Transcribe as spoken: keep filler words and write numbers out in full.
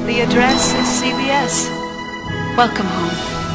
The address is C B S. Welcome home.